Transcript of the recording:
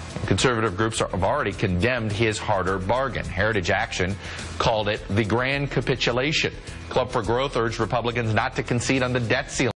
Conservative groups have already condemned his harder bargain. Heritage Action called it the grand capitulation. Club for Growth urged Republicans not to concede on the debt ceiling.